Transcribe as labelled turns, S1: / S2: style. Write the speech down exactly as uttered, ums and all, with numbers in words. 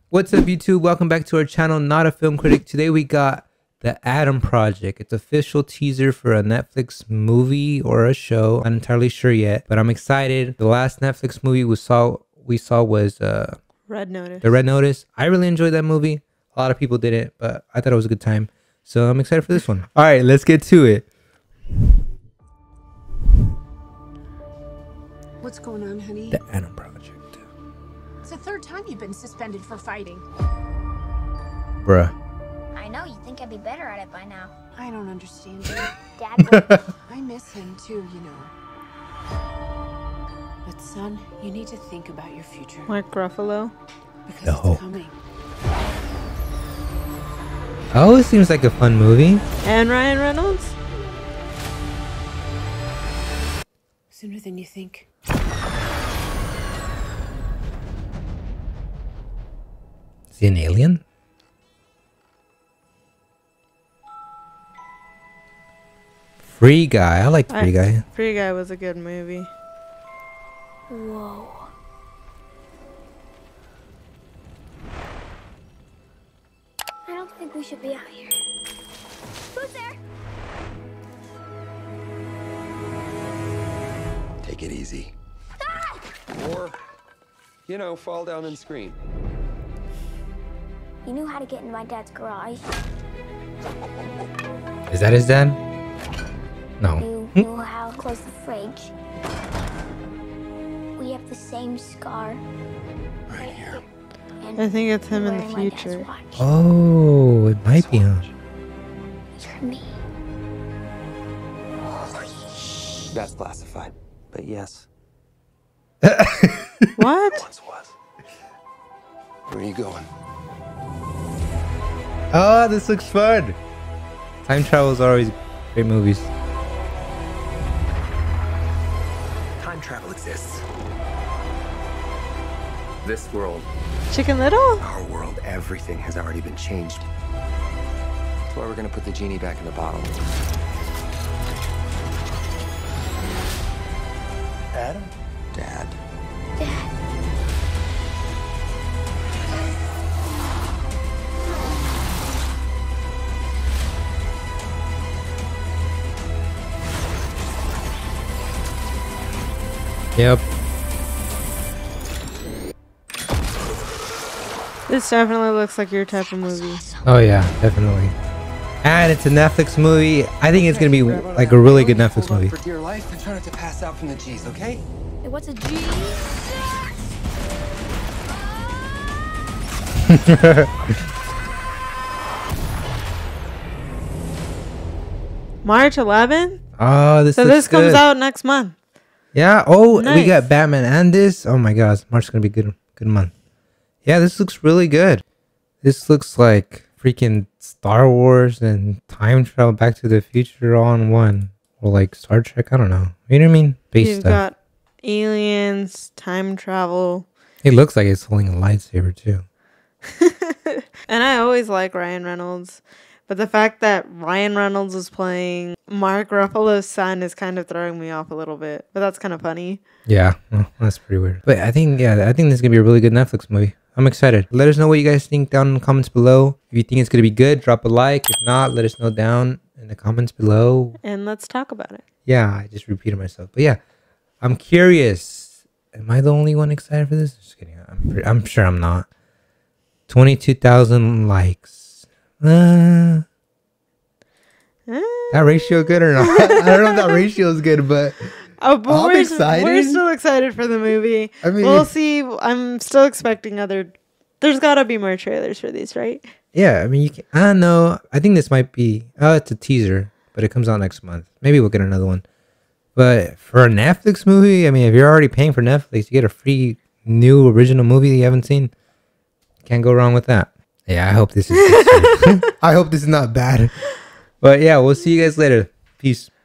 S1: What's up, YouTube? Welcome back to our channel, Not a Film Critic. Today we got The Adam Project. It's an official teaser for a Netflix movie or a show. I'm not entirely sure yet, but I'm excited. The last Netflix movie we saw we saw was uh,
S2: Red Notice.
S1: The Red Notice. I really enjoyed that movie. A lot of people didn't, but I thought it was a good time. So I'm excited for this one. All right, let's get to it.
S3: What's going on, honey?
S1: The Adam Project.
S3: It's the third time you've been suspended for fighting.
S1: Bruh.
S4: I know, you'd think I'd be better at it by now.
S3: I don't understand you.
S4: Dad,
S3: I miss him too, you know. But son, you need to think about your future.
S2: Mark Ruffalo.
S3: Because
S1: No.
S3: it's coming.
S1: Oh, it seems like a fun movie.
S2: And Ryan Reynolds.
S3: Sooner than you think.
S1: Is he an alien? Free Guy. I like Free
S2: I-
S1: Guy.
S2: Free Guy was a good movie.
S4: whoa. I don't think we should be out here. Who's there?
S5: Take it easy.
S6: Or, you know, fall down and scream.
S4: You knew how to get in my dad's garage.
S1: Is that his dad? No.
S4: You knew how to close the fridge. We have the same scar.
S5: Right here.
S4: And
S2: I think it's him in the
S4: wearing my dad's
S2: future.
S4: watch.
S1: Oh, it might be him.
S4: For me.
S6: That's classified, but yes.
S2: What?
S5: Once was. Where are you going?
S1: Oh, this looks fun. Time travels are always great movies.
S5: Time travel exists. This world,
S2: Chicken Little?
S5: our world, everything has already been changed.
S6: That's why we're gonna put the genie back in the bottle.
S5: Adam? Dad.
S4: Dad.
S1: Yep.
S2: This definitely looks like your type of movie.
S1: Oh yeah, definitely. And it's a Netflix movie. I think it's gonna be like a really good Netflix
S6: Hold on
S1: movie.
S6: for dear life and try not to pass out from the G's, okay?
S4: Hey, what's a G?
S2: March eleventh?
S1: Oh, this
S2: So
S1: looks
S2: this comes
S1: good.
S2: out next month.
S1: Yeah. Oh, we
S2: Nice.
S1: got Batman and this. Oh my gosh, March is gonna be good. Good month. Yeah, this looks really good. This looks like freaking Star Wars and time travel, Back to the Future all in one, or like Star Trek. I don't know. You know what I mean? Base
S2: You've
S1: stuff.
S2: got aliens, time travel.
S1: It looks like it's holding a lightsaber too.
S2: And I always like Ryan Reynolds. But the fact that Ryan Reynolds is playing Mark Ruffalo's son is kind of throwing me off a little bit. But that's kind of funny.
S1: Yeah, well, that's pretty weird. But I think, yeah, I think this is gonna be a really good Netflix movie. I'm excited. Let us know what you guys think down in the comments below. If you think it's gonna be good, drop a like. If not, let us know down in the comments below.
S2: And let's talk about it.
S1: Yeah, I just repeated myself. But yeah, I'm curious. Am I the only one excited for this? Just kidding. I'm, pretty, I'm sure I'm not. twenty-two thousand likes. Uh, that ratio good or not? I don't know if that ratio is good, but
S2: Oh, but
S1: I'm
S2: we're,
S1: excited.
S2: we're still excited for the movie.
S1: I mean,
S2: We'll see. I'm still expecting other. There's got to be more trailers for these, right?
S1: yeah, I mean, you can, I don't know. I think this might be, oh, it's a teaser, but it comes out next month. Maybe we'll get another one. But for a Netflix movie, I mean, if you're already paying for Netflix, you get a free new original movie that you haven't seen. Can't go wrong with that. Yeah, I hope this is I hope this is not bad. But yeah, we'll see you guys later. Peace.